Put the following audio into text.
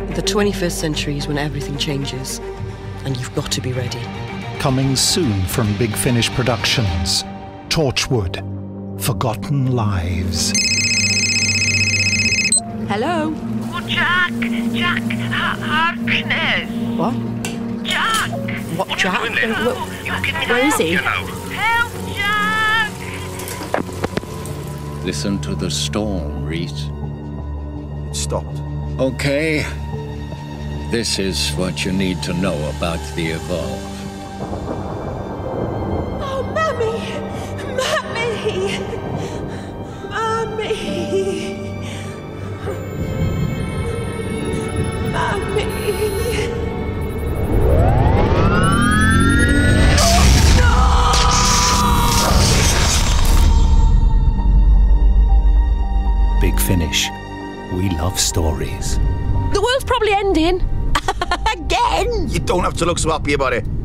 The 21st century is when everything changes, and you've got to be ready. Coming soon from Big Finish Productions, Torchwood, Forgotten Lives. Hello? Oh, Jack! Harkness! What? Jack! What, Jack? Where is he? Help, Jack! Listen to the storm, Rhys. It stopped. Okay. This is what you need to know about the Evolve. Oh, Mummy! Mummy! Mummy! Mummy! Big Finish. We love stories. The world's probably ending. Again! You don't have to look so happy about it.